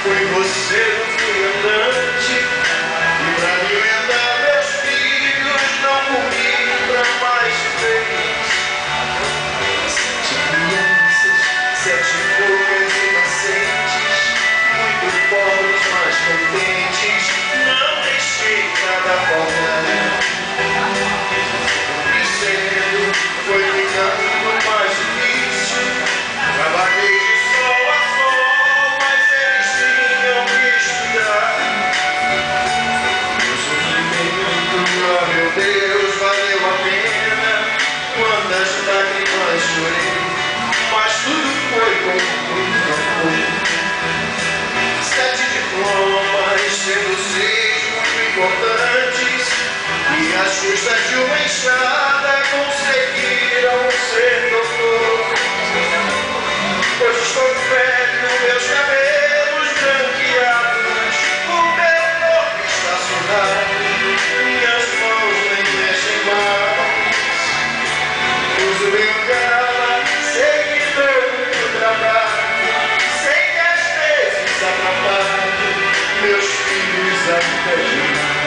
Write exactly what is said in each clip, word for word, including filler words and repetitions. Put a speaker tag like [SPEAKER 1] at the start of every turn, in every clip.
[SPEAKER 1] Fui você, não fui andante. E pra alimentar meus filhos não comi pra mais vez. Sete crianças, sete bocas inocentes, muito pobres, mas contentes. Não deixei nada faltar. E cedo foi ficando mais difícil. Trabalhei de sol a sol, mas eles tinham que estudar. Meu sofrimento, oh meu Deus, valeu a pena. Quantas lágrimas chorei, mas tudo foi com muito amor. Sete diplomas, sendo seis muito importantes, e às custas de uma enxada conseguiram ser doutor. Hoje estou velho, meus cabelos branqueados, o meu corpo está sudado, minhas mãos nem mexem mais. Uso bengala, sei que dou muito trabalho, sei que às vezes atrapalho meus filhos até demais.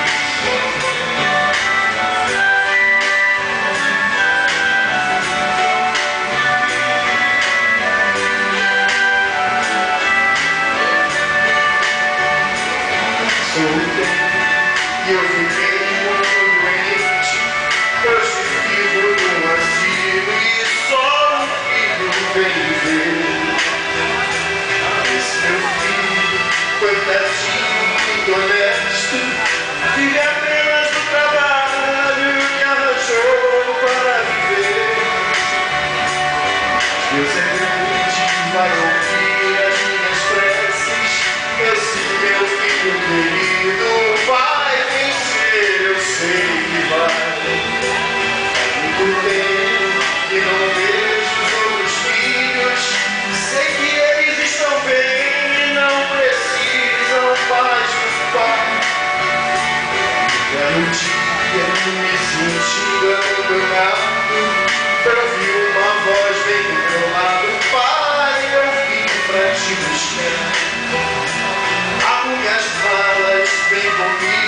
[SPEAKER 1] E eu fiquei muito doente, hoje vivo num asilo e só um filho vem ver. Esse meu filho, coitadinho, muito honesto, vive apenas do trabalho que arranjou para viver. Deus é grande, vai ouvir as minhas preces, esse meu filho querido vai vencer, eu sei que vai. Faz muito tempo que não vejo os outros filhos, sei que eles estão bem e não precisam mais do pai. Quero um dia me sentir abandonado, pra ouvir uma voz bem do meu lado: pai, eu vim pra te buscar. Arrume as malas, vem comigo.